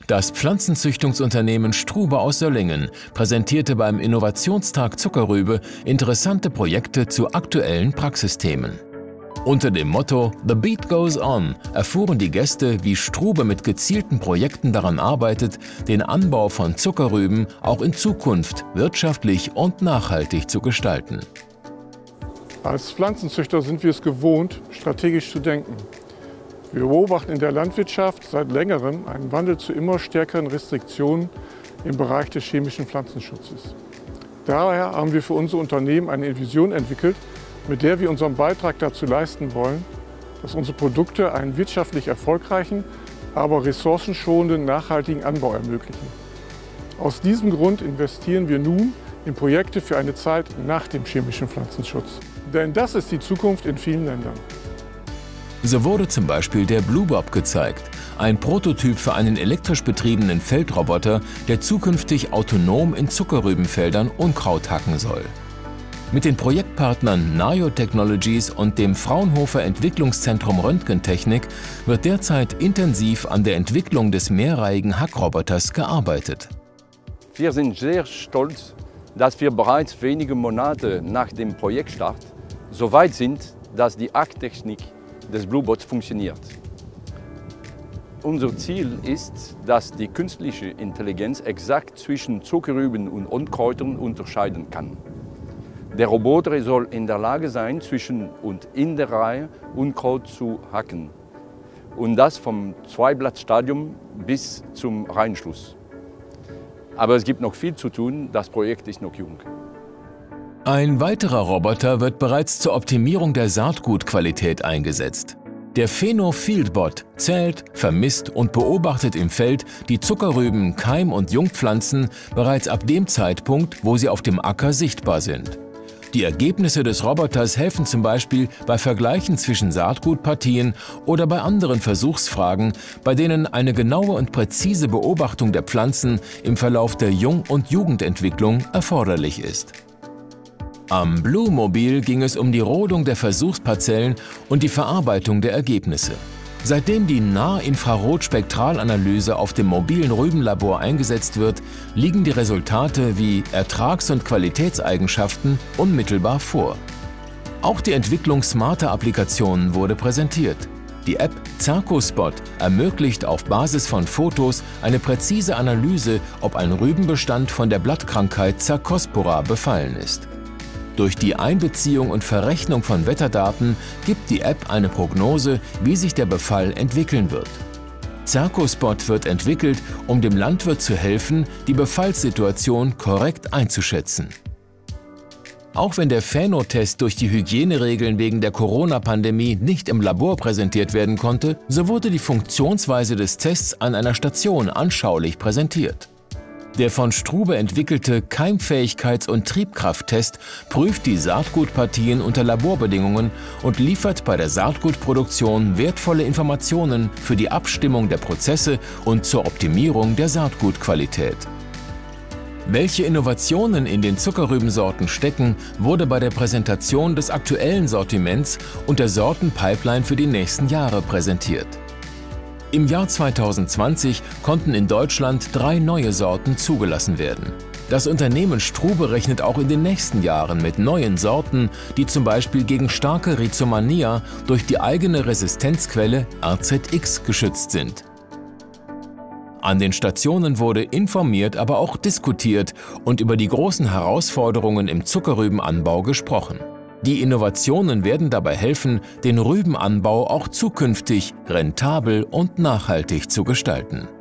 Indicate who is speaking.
Speaker 1: Das Pflanzenzüchtungsunternehmen Strube aus Söllingen präsentierte beim Innovationstag Zuckerrübe interessante Projekte zu aktuellen Praxisthemen. Unter dem Motto „The Beat Goes On“ erfuhren die Gäste, wie Strube mit gezielten Projekten daran arbeitet, den Anbau von Zuckerrüben auch in Zukunft wirtschaftlich und nachhaltig zu gestalten.
Speaker 2: Als Pflanzenzüchter sind wir es gewohnt, strategisch zu denken. Wir beobachten in der Landwirtschaft seit längerem einen Wandel zu immer stärkeren Restriktionen im Bereich des chemischen Pflanzenschutzes. Daher haben wir für unser Unternehmen eine Vision entwickelt, mit der wir unseren Beitrag dazu leisten wollen, dass unsere Produkte einen wirtschaftlich erfolgreichen, aber ressourcenschonenden, nachhaltigen Anbau ermöglichen. Aus diesem Grund investieren wir nun in Projekte für eine Zeit nach dem chemischen Pflanzenschutz. Denn das ist die Zukunft in vielen Ländern.
Speaker 1: So wurde zum Beispiel der Bluebob gezeigt, ein Prototyp für einen elektrisch betriebenen Feldroboter, der zukünftig autonom in Zuckerrübenfeldern Unkraut hacken soll. Mit den Projektpartnern Nayo Technologies und dem Fraunhofer Entwicklungszentrum Röntgentechnik wird derzeit intensiv an der Entwicklung des mehrreihigen Hackroboters gearbeitet.
Speaker 3: Wir sind sehr stolz, dass wir bereits wenige Monate nach dem Projektstart so weit sind, dass die Hacktechnik des Bluebots funktioniert. Unser Ziel ist, dass die künstliche Intelligenz exakt zwischen Zuckerrüben und Unkräutern unterscheiden kann. Der Roboter soll in der Lage sein, zwischen und in der Reihe Unkraut zu hacken. Und das vom Zweiblattstadium bis zum Reinschluss. Aber es gibt noch viel zu tun, das Projekt ist noch jung.
Speaker 1: Ein weiterer Roboter wird bereits zur Optimierung der Saatgutqualität eingesetzt. Der Pheno-Fieldbot zählt, vermisst und beobachtet im Feld die Zuckerrüben, Keim- und Jungpflanzen bereits ab dem Zeitpunkt, wo sie auf dem Acker sichtbar sind. Die Ergebnisse des Roboters helfen zum Beispiel bei Vergleichen zwischen Saatgutpartien oder bei anderen Versuchsfragen, bei denen eine genaue und präzise Beobachtung der Pflanzen im Verlauf der Jung- und Jugendentwicklung erforderlich ist. Am Blumobil ging es um die Rodung der Versuchsparzellen und die Verarbeitung der Ergebnisse. Seitdem die Nahinfrarot-Spektralanalyse auf dem mobilen Rübenlabor eingesetzt wird, liegen die Resultate wie Ertrags- und Qualitätseigenschaften unmittelbar vor. Auch die Entwicklung smarter Applikationen wurde präsentiert. Die App Cercospot ermöglicht auf Basis von Fotos eine präzise Analyse, ob ein Rübenbestand von der Blattkrankheit Cercospora befallen ist. Durch die Einbeziehung und Verrechnung von Wetterdaten gibt die App eine Prognose, wie sich der Befall entwickeln wird. Cercospot wird entwickelt, um dem Landwirt zu helfen, die Befallssituation korrekt einzuschätzen. Auch wenn der Pheno-Test durch die Hygieneregeln wegen der Corona-Pandemie nicht im Labor präsentiert werden konnte, so wurde die Funktionsweise des Tests an einer Station anschaulich präsentiert. Der von Strube entwickelte Keimfähigkeits- und Triebkrafttest prüft die Saatgutpartien unter Laborbedingungen und liefert bei der Saatgutproduktion wertvolle Informationen für die Abstimmung der Prozesse und zur Optimierung der Saatgutqualität. Welche Innovationen in den Zuckerrübensorten stecken, wurde bei der Präsentation des aktuellen Sortiments und der Sortenpipeline für die nächsten Jahre präsentiert. Im Jahr 2020 konnten in Deutschland 3 neue Sorten zugelassen werden. Das Unternehmen Strube rechnet auch in den nächsten Jahren mit neuen Sorten, die zum Beispiel gegen starke Rhizomania durch die eigene Resistenzquelle RZX geschützt sind. An den Stationen wurde informiert, aber auch diskutiert und über die großen Herausforderungen im Zuckerrübenanbau gesprochen. Die Innovationen werden dabei helfen, den Rübenanbau auch zukünftig rentabel und nachhaltig zu gestalten.